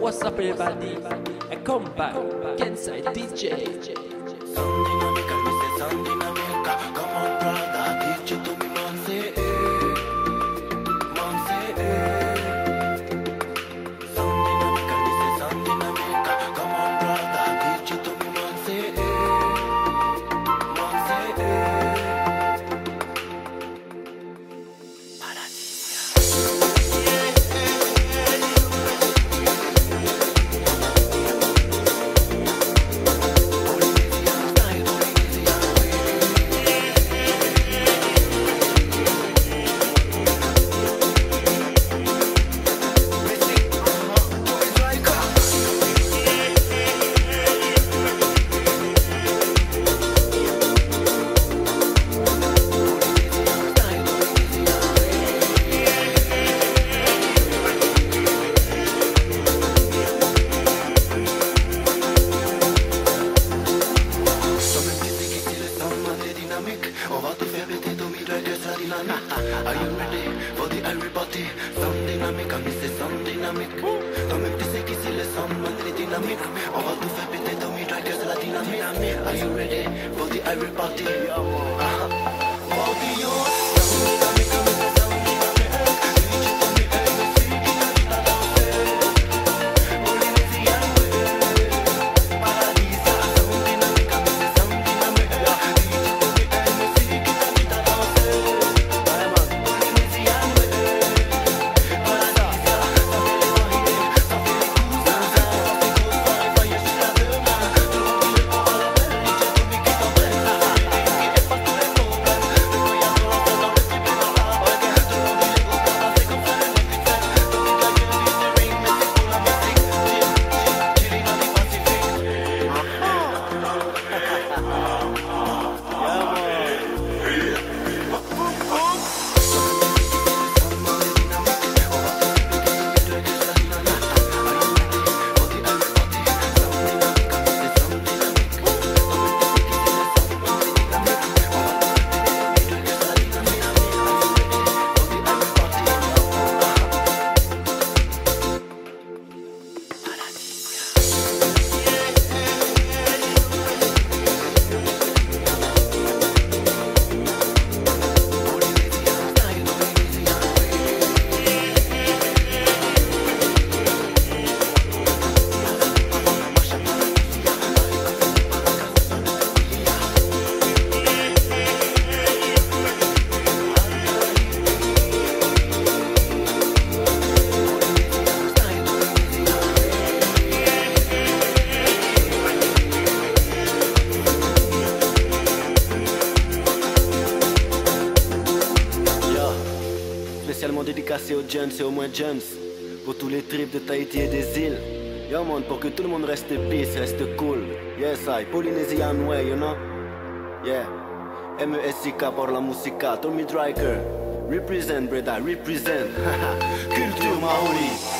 What's up everybody? I come back, Kenside DJ. Sound dynamic, I miss it, sound dynamic. Come on brother, teach it to me, man, say man, say Sound dynamic, I miss it, sound dynamic. Come on brother, teach it to me, man, say Paradisia. On va te faire péter ton Driker, c'est la dynamique. Are you ready for the Irie party? Sound dynamique, I miss it, sound dynamique. Toi-même tu sais qui c'est le sound, man, il est dynamique. On va te faire péter ton Driker, c'est la dynamique. Are you ready for the Irie party? Party on. Sound dynamique, I miss it, sound dynamique. Teach it to me, Mesiket, qui n'a dit ta danser. Paradisia, sound dynamique, I miss it, sound dynamique. Spécialement dédicacé aux jeunes et aux moins jeunes, pour tous les tripes de Tahiti et des îles. Yo man, pour que tout le monde reste peace, reste cool. Yes, I, Polynesian way, you know. Yeah, Mesiket pour la musica, Tommy Driker. Represent, brother, represent. Culture Maori.